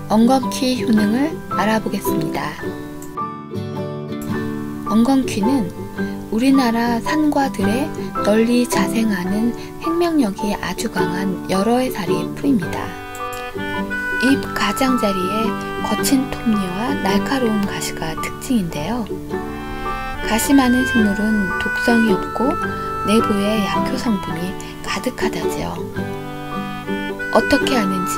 엉겅퀴 효능을 알아보겠습니다. 엉겅퀴는 우리나라 산과 들에 널리 자생하는 생명력이 아주 강한 여러 해살이 풀입니다. 잎 가장자리에 거친 톱니와 날카로운 가시가 특징인데요. 가시 많은 식물은 독성이 없고 내부에 약효 성분이 가득하다지요. 어떻게 아는지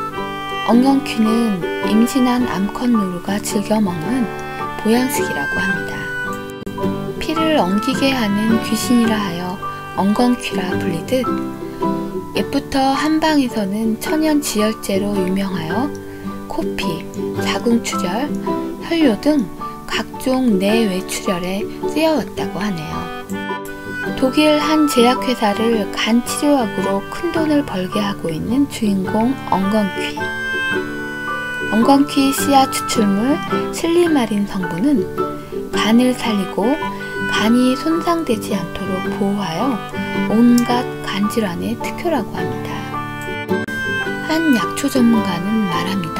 엉겅퀴는 임신한 암컷 노루가 즐겨 먹는 보양식이라고 합니다. 피를 엉키게 하는 귀신이라 하여 엉겅퀴라 불리듯 옛부터 한방에서는 천연지혈제로 유명하여 코피, 자궁출혈, 혈뇨 등 각종 내외출혈에 쓰여왔다고 하네요. 독일 한 제약회사를 간 치료약으로 큰돈을 벌게 하고 있는 주인공 엉겅퀴. 엉겅퀴 씨앗 추출물 실리마린 성분은 간을 살리고 간이 손상되지 않도록 보호하여 온갖 간질환의 특효라고 합니다. 한 약초 전문가는 말합니다.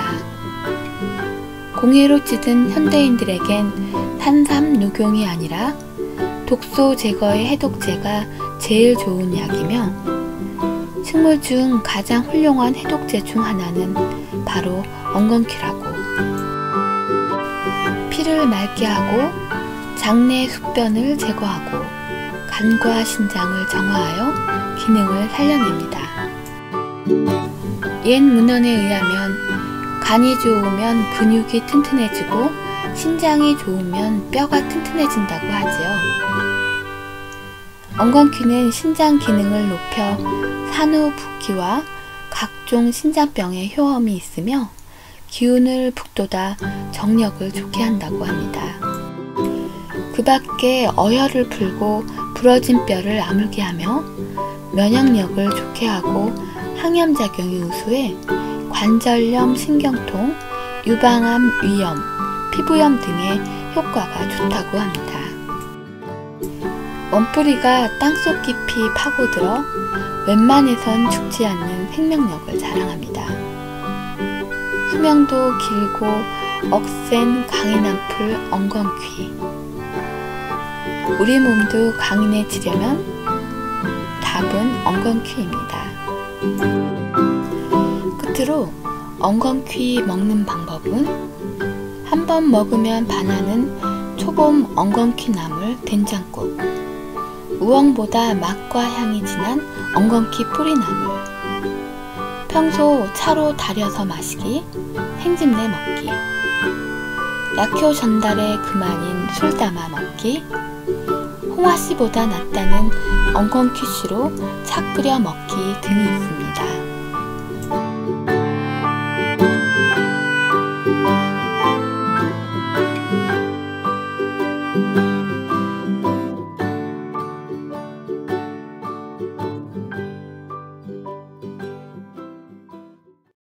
공해로 찌든 현대인들에겐 산삼 녹용이 아니라 독소 제거의 해독제가 제일 좋은 약이며 식물 중 가장 훌륭한 해독제 중 하나는 바로 엉겅퀴라고. 피를 맑게 하고 장내 숙변을 제거하고 간과 신장을 정화하여 기능을 살려냅니다. 옛 문헌에 의하면 간이 좋으면 근육이 튼튼해지고 신장이 좋으면 뼈가 튼튼해진다고 하지요. 엉겅퀴는 신장 기능을 높여 산후 붓기와 각종 신장병에 효험이 있으며 기운을 북돋아 정력을 좋게 한다고 합니다. 그 밖에 어혈을 풀고 부러진 뼈를 아물게 하며 면역력을 좋게 하고 항염작용이 우수해 관절염, 신경통, 유방암, 위염, 피부염 등의 효과가 좋다고 합니다. 원뿌리가 땅속 깊이 파고들어 웬만해선 죽지 않는 생명력을 자랑합니다. 수명도 길고 억센 강인한 풀 엉겅퀴. 우리 몸도 강인해지려면 답은 엉겅퀴입니다. 끝으로 엉겅퀴 먹는 방법은 한번 먹으면 반하는 초봄 엉겅퀴 나물 된장국, 우엉보다 맛과 향이 진한 엉겅퀴 뿌리나물, 평소 차로 달여서 마시기, 생집내 먹기, 약효 전달에 그만인 술 담아 먹기, 홍화씨보다 낫다는 엉겅퀴씨로 차 끓여 먹기 등이 있습니다.